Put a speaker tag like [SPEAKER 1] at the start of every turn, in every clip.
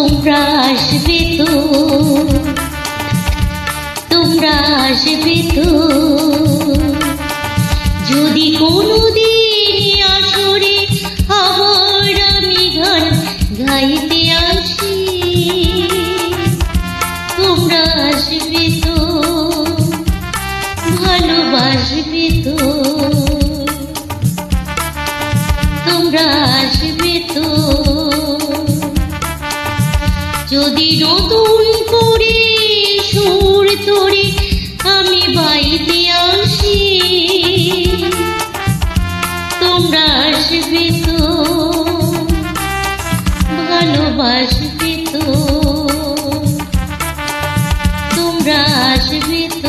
[SPEAKER 1] তোমরা আসবে তো, তোমরা আসবে তো, যদি কোনোদিন আসরে আবার আমি গান গাইতে আসি। তোমরা আসবে তো, ভালোবাসবে তো, তোমরা আসবে তো, যদি নতুন করে সুর তোরে আমি বাইতে আসি। তোমরা আসবে তো, ভালোবাসবে তো, তোমরা আসবে তো।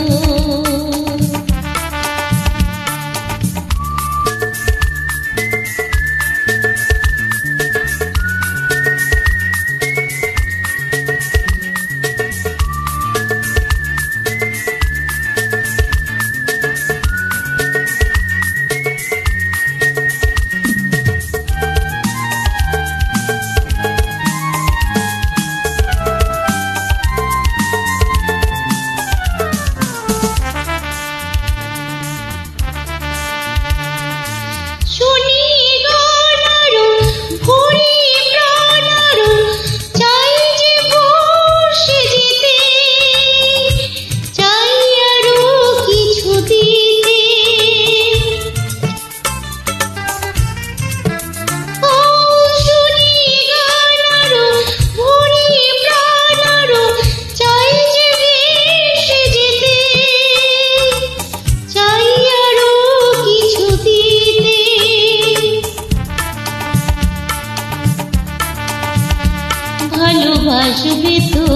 [SPEAKER 1] ভালোবাসবে তো,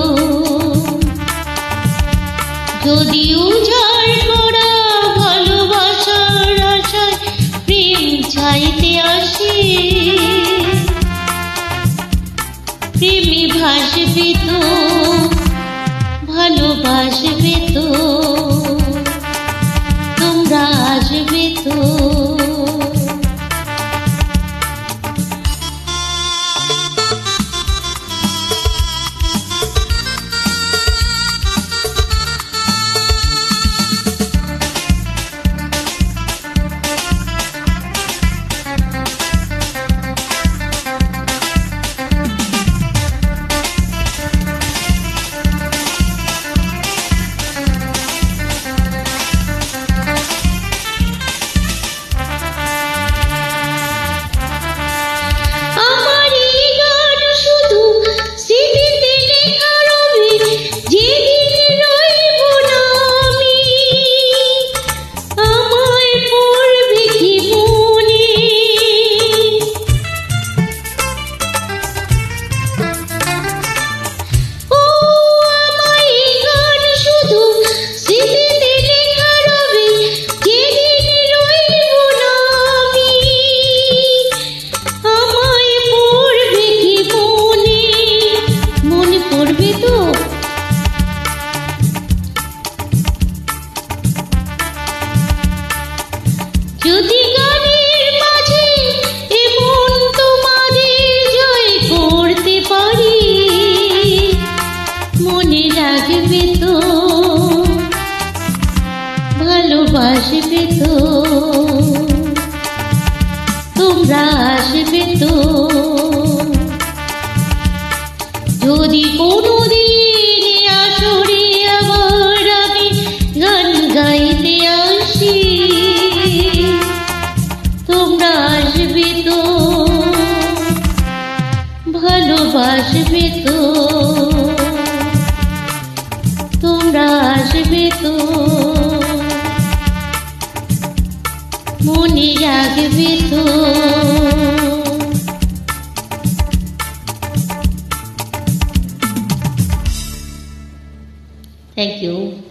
[SPEAKER 1] যদি উজাড় করা ভালোবাসার আশায় প্রেম চাইতে আসে। প্রেমে ভাসবে তো, ভালোবাসবে তো, তোমরা আসবে তো। যদি গানের মাঝে এমন তোমাদের জয় করতে পারি, মনে রাখবে তো, ভালোবাসবে তো, তোমরা আসবে তো, যদি কোনোদিন আসরে আবার আমি গান গাইতে আসি। তোমরা আসবে তো, ভালোবাসবে তো, তোমরা আসবে তো, মনে রাখবে তো। Thank you.